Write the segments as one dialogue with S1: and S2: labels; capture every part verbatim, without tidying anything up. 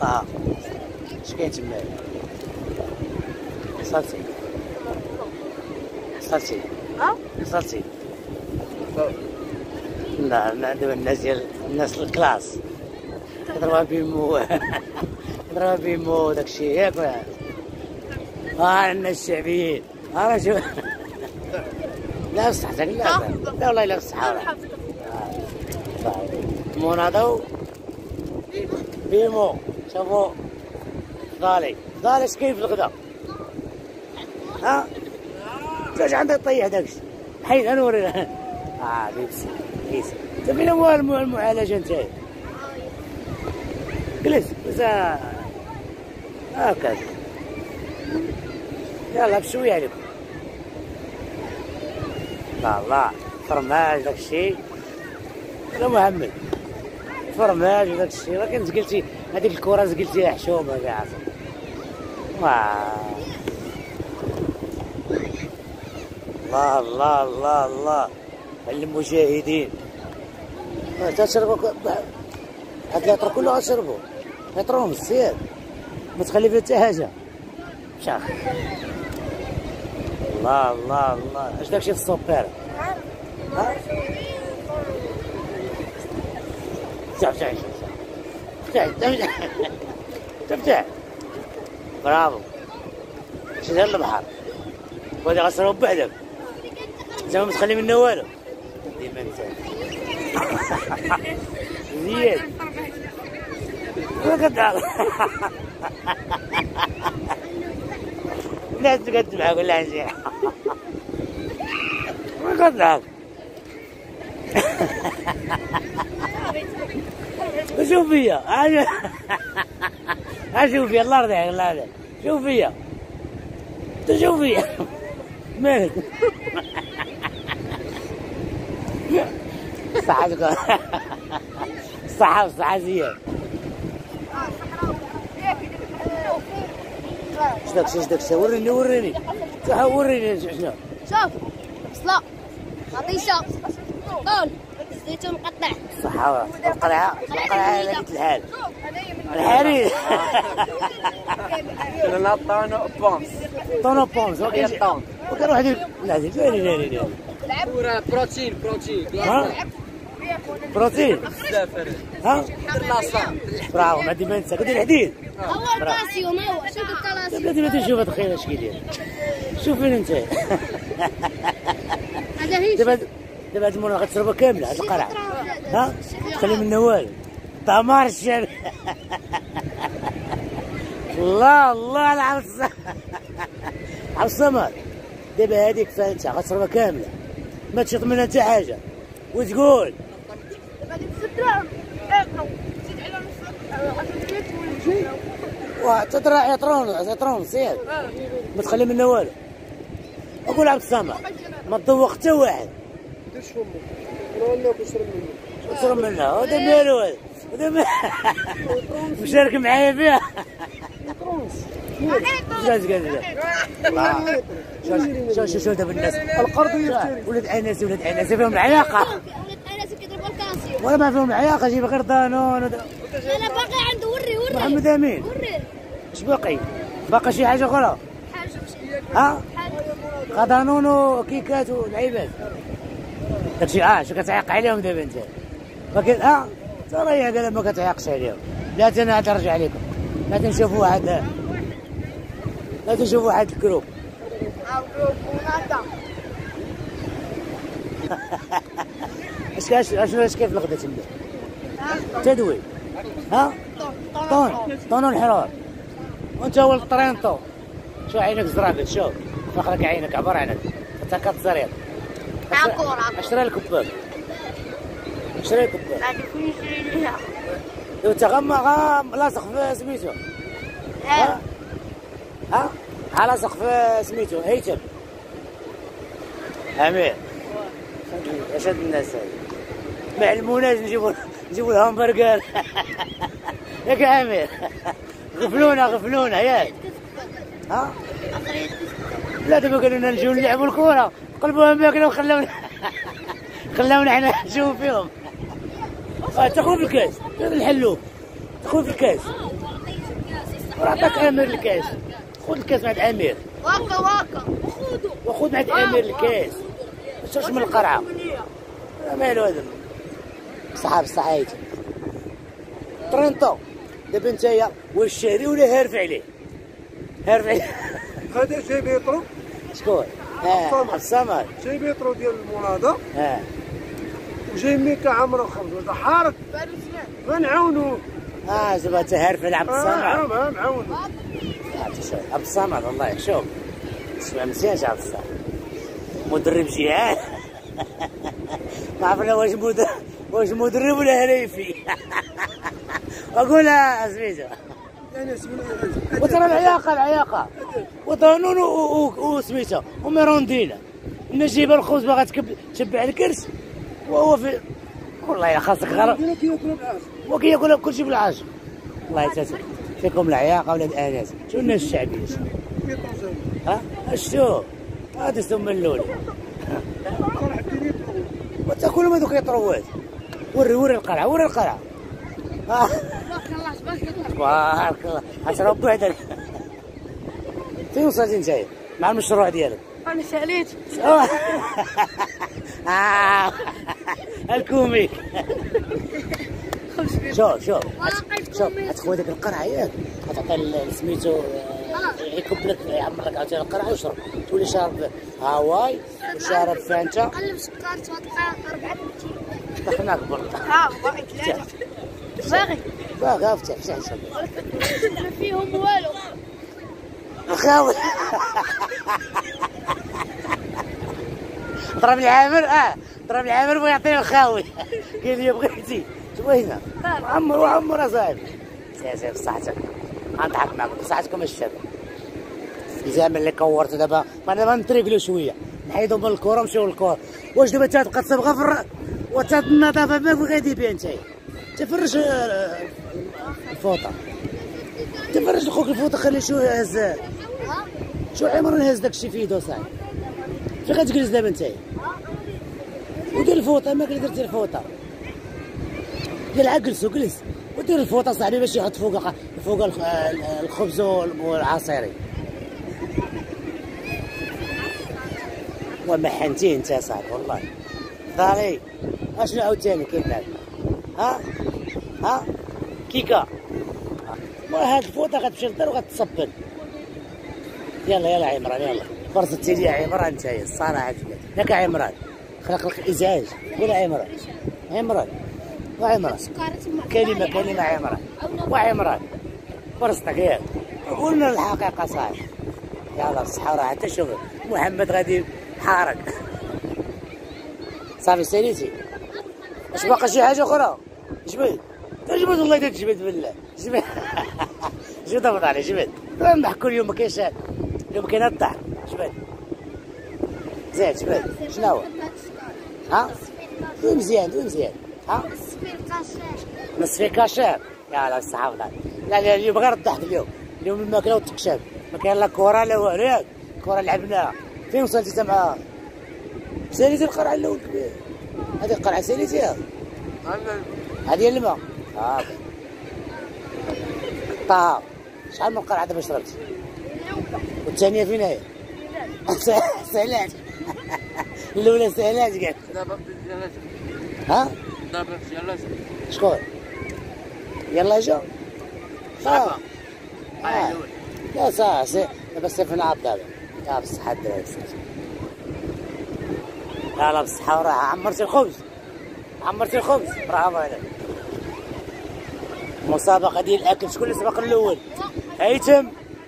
S1: اه اش كاين تماك؟ حصلتي حصلتي
S2: اه
S1: حصلتي لا لا دابا الناس ديال الناس الكلاس كضربها بيمو كضربها بيمو داكشي ياك ولا ها الناس الشعبيين ها شوف لا بصحتك لا لا والله لا بصحة مناضو بيمو شوفوا فضالي فضالي اش كاين في الغدا ها اش عندك طيح داكشي حيد انا نورينا اه بيبسي بيبسي انت فين هو المعالجه نتايا جلس بس هكذا يلا بشويه عليكم لا الله فرماج داكشي لا محمد فرماج وداكشي ولكن زقلتي هذيك الكره زقلتيها حشومه يا عاصم الله الله الله الله المشاهدين تشربوا هاد العطر كله غتشربوا عطرهم السياد ما تخلي فيه حتى حاجه شاخ الله الله الله اش داكشي في السوبر ها افتح افتح افتح افتح برافو شد هاد البحر وهادي غتشرب بوحدك زعما ما تخلي منه والو ديما انت زياد ما كتعرف الناس تقدم معاك ولا عزيز ما كتعرف شوف فيا شوف فيا الله يرضيك الله يرضيك شوف فيا انت شوف فيا مالك صحة صحة صحة زياد اش داكشي اش داكشي وريني وريني وريني شنو
S2: شوف بصلة مطيشة طول زيتون مقطع
S1: صحة القلعة القلعة على قد الحال الحرير
S3: انا طونو بونس
S1: طونو بونس وكان وكان واحد لا زيد لا لا لا
S3: لا بروتين بروتين
S1: بروتين
S3: بزاف
S1: ها
S3: لاصان
S1: برافو ما ديما ننسى كدير الحديد
S2: هو الكالسيوم هو شوف الكالسيوم
S1: بلاتي ما تشوف هاد الخير اش كيدير شوف فين انت
S2: هذا هي
S1: دابا دابا هاد المرة غتشربها كاملة هاد القرعة ها تخلي منها والو دمار الشارع الله الله العظيم عبد الصمد دابا هاديك فانت غتشربها كاملة ما تشط منها حتى حاجة وتقول وتطرح يطرون يطرون سير ما تخلي منها والو اقول عبد الصمد ما تذوق حتى واحد
S3: دير فمك انا ناكل نشرب منه
S1: نشرب منها هذا مالو هذا مشارك معايا فيها جاز جاز شوف شوف شوف دابا الناس
S3: القرضيه
S1: ولاد انس ولاد انس فيهم العياقه
S2: ولاد انس كيضربوا الكالسيوم
S1: ولا ما فيهم العياقه جيب غير دانون
S2: لا لا باقي عنده وري وري
S1: محمد امين
S2: وري
S1: اش باقي باقي شي حاجه اخرى
S2: حاجه
S1: ها غدانون وكيكات ولعيبات داكشي اه شو كتعيق عليهم دابا انت ولكن اه ترى هذا ما كتعيقش عليهم لا انا عاد نرجع عليكم لا تنشوفوا واحد لا تنشوفوا واحد الكروب اش كاش شنو اش كيف الغدا تما تدوي ها طون طون الحرار وانت هو الطرينطو شو عينك زرافت شوف فخرك عينك عبر عنك انت كتزرير اشري لك كباب اشري لك كباب
S2: ما تكونش ليها
S1: انت غم غام لاصق في سميتو ها ها ها لاصق في سميتو هيثم امين اش هاد الناس هادي ما علموناش نجيبو نجيبو الهامبرجر ياك امير غفلونا غفلونا ياك ها لا دابا قالوا لنا نجيو نلعبوا الكره قلبوها ماكله وخلاونا خلاونا حنا نشوفوا فيهم اه تاخذ في الكاس الحلوف تاخذ في الكاس عطاك امير الكاس، خذ الكاس مع الامير.
S2: واقع واقع وخذوا
S1: وخذ مع الامير الكاس. شوش من القرعه. مالو هذا. صحاب الصعايد. طرنطو. دابا نتايا واش شاري ولا هارف عليه؟ هارف عليه.
S3: هذا جاي بيطرو.
S1: شكون؟ اه الصمد.
S3: جاي بيطرو ديال المناضة.
S1: اه.
S3: وجاي ميكا عمرو خبز هذا حارق. غنعاونوه.
S1: اه زعما انت هارف على عبد الصمد.
S3: اه نعاونوه.
S1: عبد الصمد والله شوف. اسمع مزيان عبد الصمد. مدرب جيعان. ما عرفنا واش مدرب واش مدرب ولا هريفي. اقولها سميتو. وترى العياقه العياقه وطنون وسميتها وميروندينا الناس جايبه الخبز باغا تشبع الكرش وهو في والله يا خاصك غير وكياكل كلشي بالعاش. والله يساتر فيكم العياقه ولاد اناس شو الناس الشعبيه ها شتو هذا ثم اللولي وتاكل ما دوك يطروات. وري وري القرعه وري القرعه.
S2: تبارك الله تبارك الله
S1: تبارك الله اشرب بوحدك. فين وصلتي نتايا مع المشروع ديالك؟
S2: انا ساليت
S1: آه الكوميك. شوف شوف شوف غتخوي ديك القرعه ياك غتعطي سميتو يكب لك يعمر لك عاوتاني القرعه ويشرب تولي شارب هاواي وشارب فانتا.
S2: قلب سكر تبقى أربعة
S1: دخلناك برا.
S2: ها باغي ثلاثة باغي
S1: باغي افتح افتح شوف
S2: ما فيهم والو
S1: الخاوي. ضرب العامر اه ضرب العامر بغى يعطيني الخاوي قال لي بغيتي شوينا عمر وعمر اصاحبي. سير سير بصحتك غنضحك معكم بصحتكم الشباب. الزمن اللي كورتو دابا انا دابا نتريقلو شويه نحيدو من الكره ونمشيو للكره. واش دابا تبقى تصبغها في الر... وتاد النظافه ما غادي بها نتايا تفرج الفوطه تفرج لخوك الفوطه خلي شو هز شو عمر نهز داكشي في يدو صاحبي. فين غتجلس دابا نتايا؟ ودير الفوطه ما درتي الفوطه قال عا جلسوا جلس ودير الفوطه صاحبي باش يحط فوقها فوق الخبز والعصيري. ومحنتيه انت صاحبي والله ضاري. اشنو عاوتاني كاين معاك؟ ها ها كيكا وهاد الفوطه غتمشي للدار وغتصبن. يلا يلا عمران يلا فرصتي لي يا عمران نتايا الصراحه ياك يا عمران خلق لك ازعاج. قول عمران عمران وعمران كلمه كلمه عمران وعمران فرصتك ياك قولنا الحقيقه صاحبي. يلا بالصحه والراحه. حتى شوف محمد غادي حارق صافي ساليتي. واش باقا شي حاجه اخرى؟ جبد جبد والله الا تجبد بالله جبد جبد ضبط عليه جبد. نضحكوا اليوم ما كاينش اليوم كاين الضحك جبد زين جبد. شنو هو؟ ها؟ دوي مزيان دوي مزيان. ها؟ نصفي كاشير. يلا الصحة والله. لا لا اليوم غير الضحك اليوم. اليوم الماكله والتكشاف ما كاين لا كره لا والو ياك. كره لعبناها. فين وصلتي انت معاها؟ ساليتي القرعه الاول كبير. هذه القرعه ساليتيها؟ هذه الماء. اه طاب شحال من قرعه دابا شربتي؟ والثانيه فين هي؟ سهلات. الاولى سهلات كاع.
S3: دابا يلاه
S1: ها؟
S3: دابا يلاه
S1: شكون؟ يلا جا؟
S3: صافا
S1: اه لا صح دابا الصيف نعاود دابا. يا بالصحة الدراري يلا بالصحة والراحة. عمرتي الخبز عمرتي الخبز برافو عليك. مسابقة ديال الأكل شكون اللي سبق الأول؟ هيثم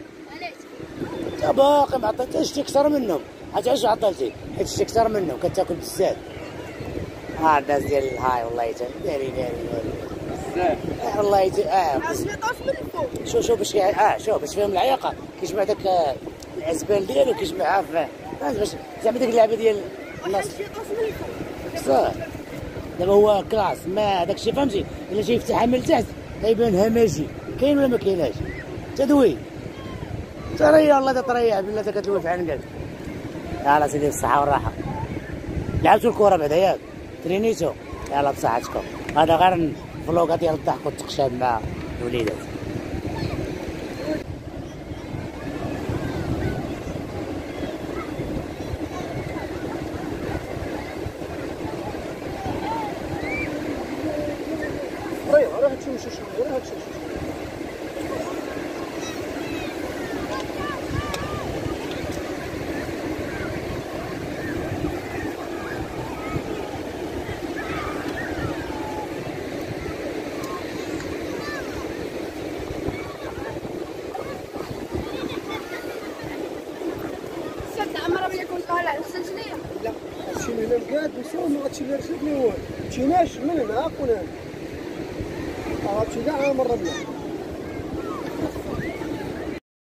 S1: باقي ما عطيتيش شتي أكثر منهم. عرفتي علاش عطلتي؟ حيت شتي أكثر منهم كتاكل بزاف. ها الناس ديال الهاي والله يتم داري داري داري بزاف والله يتم. اه شو شو باش اه شوف باش فيهم العياقة كيجمع داك العزبال ديالو كيجمعها في باش زعما ديك اللعبة ديال النص صح. دابا هو كلاس ما داكشي فهمتي. الا جاي يفتحها من التحت غيبان همجي. كاين ولا ما كايناش؟ تدوي تريح والله تريح بالله كتلوي في عنقك. يلا سيدي بالصحة والراحة. لعبتوا الكرة بعدا ياك ترينيتو؟ يلا بصحتكم. هذا غير فلوقات ديال الضحك والتقشاب مع الوليدات.
S3: ايوا راه تمشي شويه راه تمشي شويه.
S2: طالع السلسلة
S3: لا هادشي اللي هنا مقاد وصوم هادشي اللي رشدني هو مشيناش من هنا كون هنا هادشي كاع مرة بلا